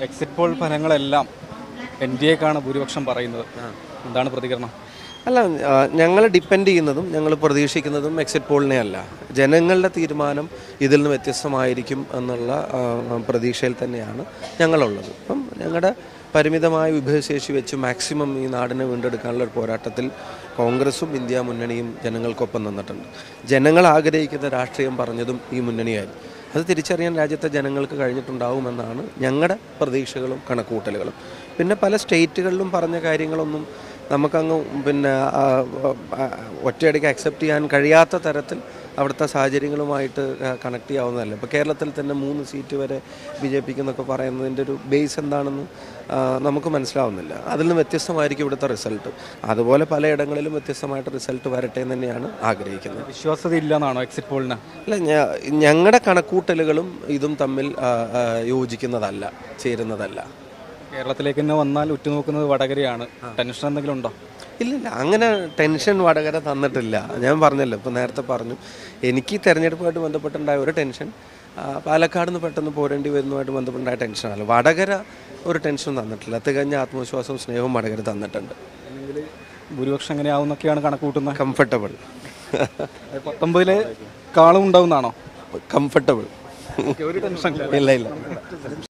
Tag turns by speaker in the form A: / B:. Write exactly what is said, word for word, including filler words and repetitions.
A: Exit poll ഫലങ്ങളെല്ലാം എൻ ഡി എക്കാണ് ഭൂരിപക്ഷം പറയുന്നത്. എന്താണ് പ്രതികരണം?
B: അല്ല, ഞങ്ങൾ ഡിപ്പെൻഡ് ചെയ്യുന്നതും ഞങ്ങൾ പ്രതീക്ഷിക്കുന്നതും എക്സിറ്റ് പോളിനെ അല്ല. ജനങ്ങളുടെ തീരുമാനം ഇതിൽ നിന്ന് വ്യത്യസ്തമായിരിക്കും എന്നുള്ള പ്രതീക്ഷയിൽ തന്നെയാണ് ഞങ്ങളുള്ളത്. അപ്പം ഞങ്ങളുടെ പരിമിതമായ വിഭവശേഷി വെച്ച് മാക്സിമം ഈ നാടിനെ വീണ്ടെടുക്കാനുള്ള ഒരു പോരാട്ടത്തിൽ കോൺഗ്രസും ഇന്ത്യ മുന്നണിയും ജനങ്ങൾക്കൊപ്പം നിന്നിട്ടുണ്ട്. ജനങ്ങൾ ആഗ്രഹിക്കുന്ന രാഷ്ട്രീയം പറഞ്ഞതും ഈ മുന്നണിയായിരുന്നു. അത് തിരിച്ചറിയാൻ രാജ്യത്തെ ജനങ്ങൾക്ക് കഴിഞ്ഞിട്ടുണ്ടാവുമെന്നാണ് ഞങ്ങളുടെ പ്രതീക്ഷകളും കണക്കുകൂട്ടലുകളും. പിന്നെ പല സ്റ്റേറ്റുകളിലും പറഞ്ഞ കാര്യങ്ങളൊന്നും നമുക്കങ്ങ് പിന്നെ ഒറ്റയടിക്ക് അക്സെപ്റ്റ് ചെയ്യാൻ കഴിയാത്ത തരത്തിൽ അവിടുത്തെ സാഹചര്യങ്ങളുമായിട്ട് കണക്ട് ചെയ്യാവുന്നതല്ല. ഇപ്പോൾ കേരളത്തിൽ തന്നെ മൂന്ന് സീറ്റ് വരെ ബി ജെ പിക്ക് എന്നൊക്കെ പറയുന്നതിൻ്റെ ഒരു ബേസ് എന്താണെന്ന് നമുക്ക് മനസ്സിലാവുന്നില്ല. അതിൽ നിന്ന് വ്യത്യസ്തമായിരിക്കും ഇവിടുത്തെ റിസൾട്ട്. അതുപോലെ പലയിടങ്ങളിലും വ്യത്യസ്തമായിട്ട് റിസൾട്ട് വരട്ടെ എന്ന് തന്നെയാണ് ആഗ്രഹിക്കുന്നത്.
A: വിശ്വാസ്യത ഇല്ലെന്നാണോ എക്സിറ്റ് പോളിന്?
B: അല്ല, ഞങ്ങളുടെ കണക്കൂട്ടലുകളും ഇതും തമ്മിൽ യോജിക്കുന്നതല്ല, ചേരുന്നതല്ല.
A: കേരളത്തിലേക്ക് തന്നെ വന്നാൽ ഉറ്റുനോക്കുന്നത് വടകരയാണ്. ടെൻഷൻ എന്തെങ്കിലും ഉണ്ടോ?
B: ഇല്ലില്ല, അങ്ങനെ ടെൻഷൻ വടകര തന്നിട്ടില്ല. ഞാൻ പറഞ്ഞല്ലോ, ഇപ്പോൾ നേരത്തെ പറഞ്ഞു, എനിക്ക് തെരഞ്ഞെടുപ്പുമായിട്ട് ബന്ധപ്പെട്ടുണ്ടായ ഒരു ടെൻഷൻ പാലക്കാട് നിന്ന് പെട്ടെന്ന് പോരേണ്ടി വരുന്നതുമായിട്ട് ബന്ധപ്പെട്ടുണ്ടായ ടെൻഷനല്ല. വടകര ഒരു ടെൻഷനും തന്നിട്ടില്ല. തികഞ്ഞ ആത്മവിശ്വാസവും സ്നേഹവും വടകര തന്നിട്ടുണ്ട്.
A: ഭൂരിപക്ഷം എങ്ങനെയാവുന്നൊക്കെയാണ് കണക്ക് കൂട്ടുന്നത്?
B: കംഫർട്ടബിൾ.
A: പത്തൊമ്പതിലെ കാളും ഉണ്ടാവുന്നതാണോ?
B: കംഫർട്ടബിൾ.
A: ഒരു ടെൻഷൻ
B: ഇല്ല ഇല്ല